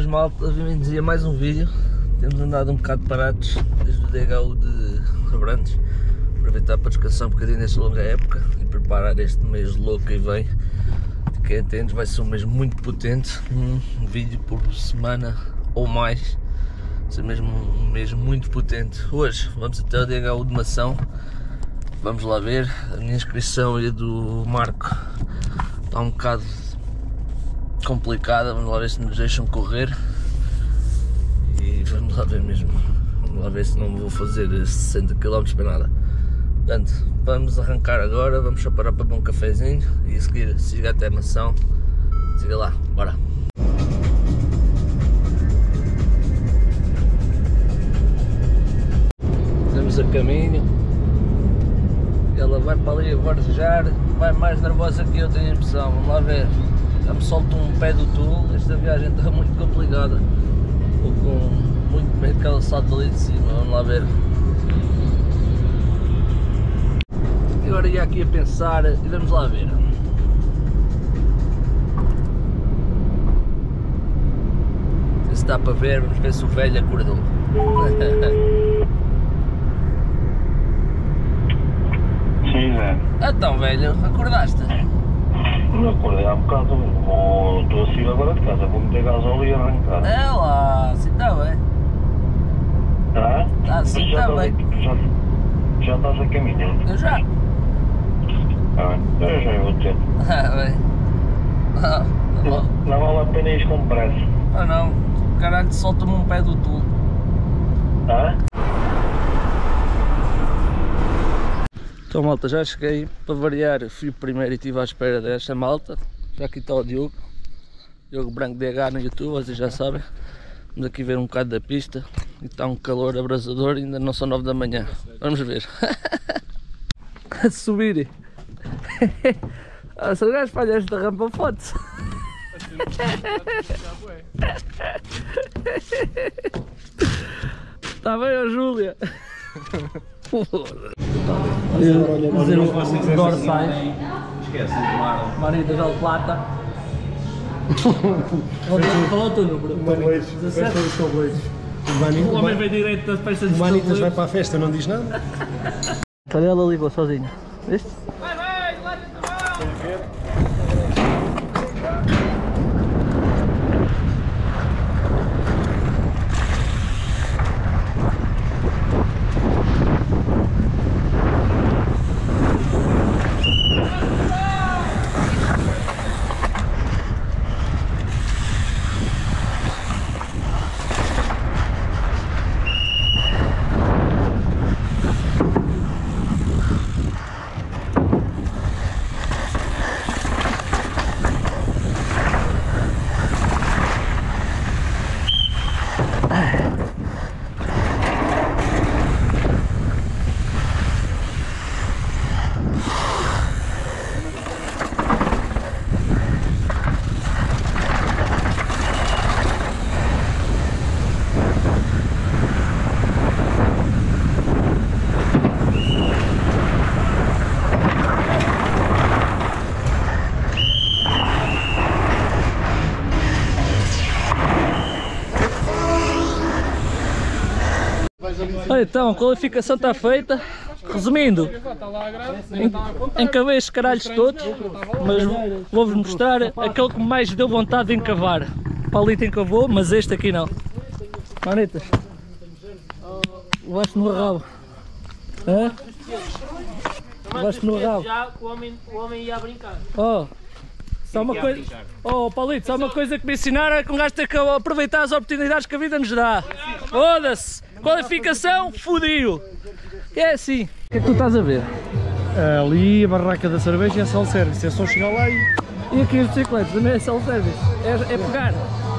boas, malta, bem-vindos a mais um vídeo. Temos andado um bocado parados desde o DHU de Abrantes. Aproveitar para descansar um bocadinho nesta longa época e preparar este mês louco que vem. De quem entende, vai ser um mês muito potente, um vídeo por semana ou mais. Vai ser mesmo um mês muito potente. Hoje vamos até o DHU de Mação. Vamos lá ver, a minha inscrição e a do Marco está um bocado complicada, vamos lá ver se nos deixam correr e vamos lá ver mesmo, vamos lá ver se não vou fazer 60 km para nada. Portanto, vamos arrancar agora, vamos só parar para beber um cafezinho e a seguir siga até a Mação, siga lá, bora! Estamos a caminho, ela vai para ali a varzejar, vai mais nervosa que eu, tenho a impressão, vamos lá ver. Já me solto um pé do túnel, esta viagem está muito complicada. Estou com muito medo que ela salte ali de cima, vamos lá ver. E agora ia aqui a pensar e vamos lá ver. Se dá para ver, vamos ver se o velho acordou. Sim, Zé. Então, velho, acordaste? Não acordei há bocado, estou a sair agora de casa, vou meter gasóleo e arrancar. É lá, assim está bem. Tá? Tá, assim está bem. Já estás a caminho? Eu já. Tá bem, eu já vou ter. Bem. Não vale a pena ir com pressa. Ah não, caralho, solta-me um pé do túnel. Tá? Então, malta, já cheguei, para variar, fui o primeiro e estive à espera desta malta. Já aqui está o Diogo Branco DH no YouTube, vocês já sabem. Vamos aqui ver um bocado da pista e está um calor abrasador, ainda não são 9 da manhã. Vamos ver. A subir. Se o gajo falha esta rampa, foda-se. Está bem, ó Júlia? Dizer o dorsais. Esquecem de tomar. Marita del Plata. Qual é o teu número? Manitas, 17? o O homem vem direito das festas de Manitas vai para a festa, não diz nada? Olha, ela ligou sozinha. Viste? Então, a qualificação está feita. Resumindo, encavei estes caralhos todos, mas vou-vos mostrar aquele que mais deu vontade de encavar. O palito encavou, mas este aqui não. Manitas, levaste no rabo. Hã? Levaste no rabo. Já o homem ia brincar. Oh, só uma coisa. Oh, Paulito, só uma coisa que me ensinaram é que um gajo tem que aproveitar as oportunidades que a vida nos dá. Foda-se! Qualificação, fodido! É assim. O que é que tu estás a ver? Ali a barraca da cerveja é self-service, é só chegar lá e... E aqui as bicicletas também é self-service. É pegar.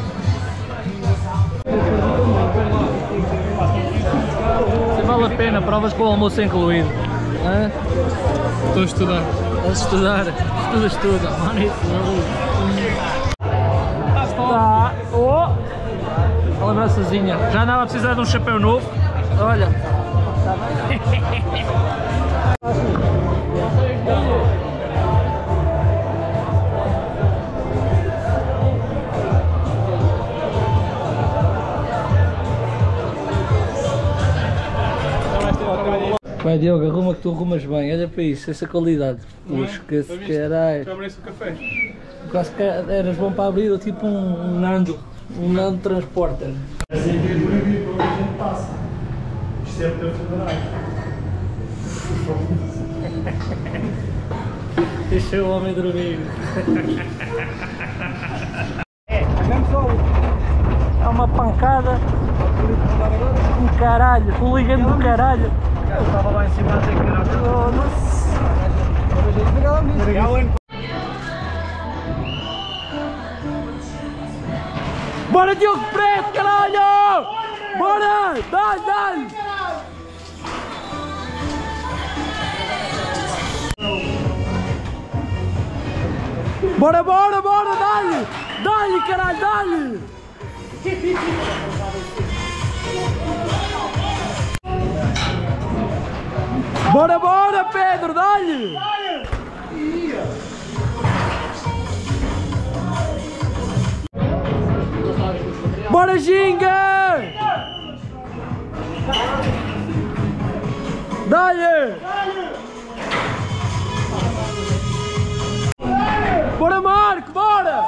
Se vale a pena, provas com o almoço incluído. Hã? Estou a estudar. Vamos estudar. Estuda. Tá. Oh! Olha a braçazinha. Já andava a precisar de um chapéu novo. Olha. Tá bem? Vai, Diogo, arruma que tu arrumas bem. Olha para isso, essa qualidade. Puxa, que caralho. Já abriste o café? Quase que eras bom para abrir, tipo um Nando. Um Nando Transporter. Assim que é proibido para a gente passa. Isto é muito federal. Deixa o homem dormir. É uma pancada. Um caralho, um ligando do caralho. Eu estava lá em cima a dizer que era Bora, Diogo Preto, caralho! Bora! Dá-lhe, dá-lhe! Bora, bora, bora! Dá-lhe! Dá-lhe, caralho, dá-lhe! Bora, bora, Pedro, dá-lhe! Bora, Ginga! Dá-lhe! Bora, Marco, bora!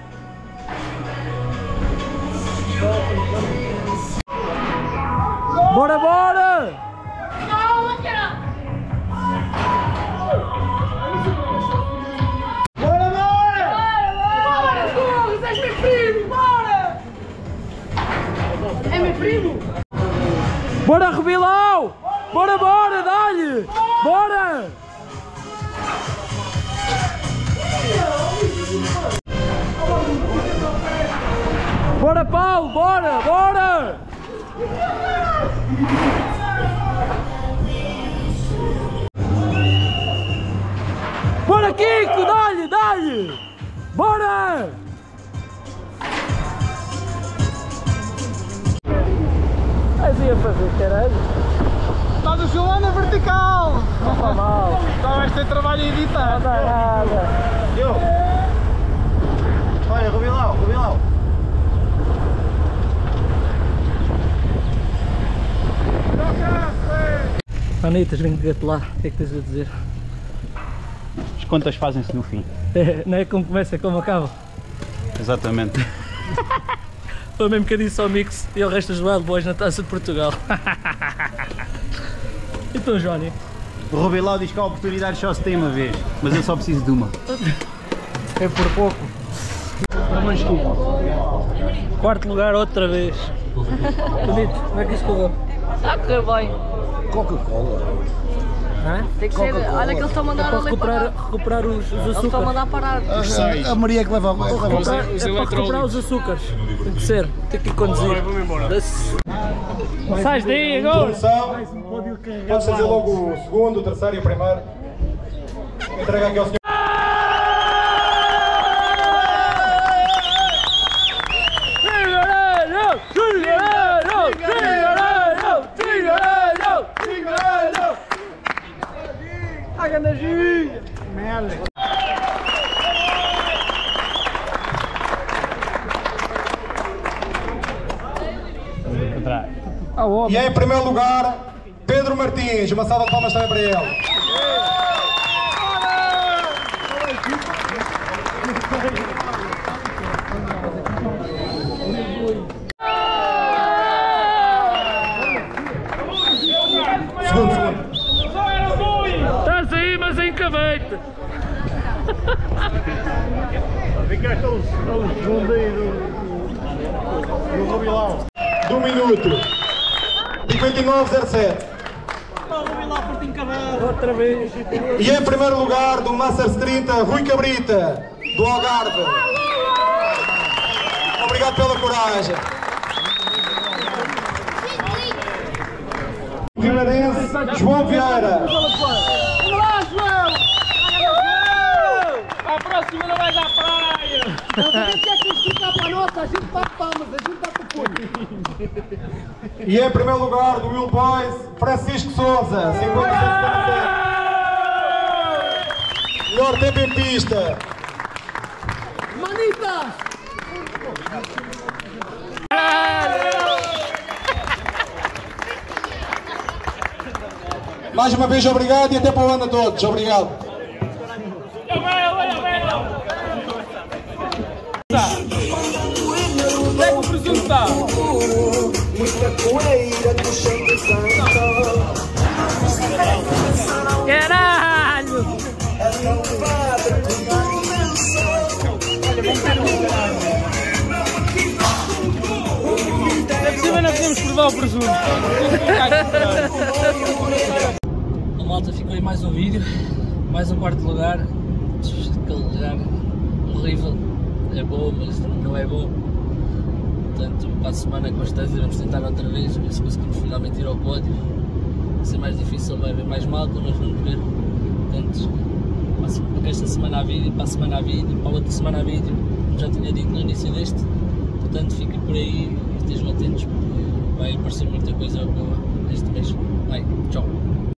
Bora, bora! Bora, Rebilão! Bora, bora, dá-lhe! Bora! Bora, Paulo, bora, bora! Bora, Kiko, dá-lhe, dá-lhe! Bora! Mas ia fazer, caralho. Estás a filmar na vertical! Não está mal. Estavas a ter trabalho a editar. Não dá nada. Eu! Olha, Rubilau, Rubilau! Anitas, vem de lá. O que é que tens a dizer? As contas fazem-se no fim. É, não é como começa, é como acaba. Exatamente. Foi mesmo que eu disse ao Mix e o resto dos Wild Boys na Taça de Portugal. Então, Johnny? O Rubilau diz que a oportunidade só se tem uma vez, mas eu só preciso de uma. É por pouco. Quarto lugar outra vez. Bonito, como é que isso correu? Está a correr bem. Hã? Tem que ser. Olha que eles estão a mandar É para ali parar. recuperar os Eles estão a açúcares. mandar parar. A Maria que leva a É para recuperar os açúcares. Tem que ser, tem que ir conduzir. Sais daí agora! Podes fazer logo o segundo, o terceiro e o primeiro. Entrega aqui ao senhor. E em primeiro lugar, Pedro Martins. Uma salva de palmas também para ele. Segundo. Estás aí, mas em cabeite! Ficaste ao segundo aí do Rubilau. Do minuto. 59,07. Outra vez! E em primeiro lugar, do Masters 30, Rui Cabrita, do Algarve. Obrigado pela coragem. Vilarense, João Vieira. A próxima não vais à praia! E em primeiro lugar, do Will Boys, Francisco Souza, 57,47. Melhor tempo em pista. Mais uma vez, obrigado e até para o ano a todos. Obrigado. Pega o presunto, tá? Caralho! É possível não podemos provar o presunto. A malta ficou em mais um vídeo, mais um quarto lugar. Aquele lugar horrível, é bom, mas não é bom. Portanto, para a semana com certeza vamos tentar outra vez, ver se conseguimos finalmente ir ao pódio. Vai ser mais difícil, vai haver mais malta, mas vamos ver. Portanto, para esta semana há vídeo, para a semana há vídeo, para a outra semana há vídeo, como já tinha dito no início deste. Portanto, fiquem por aí e estejam atentos porque vai aparecer muita coisa boa este mês. Vai, tchau!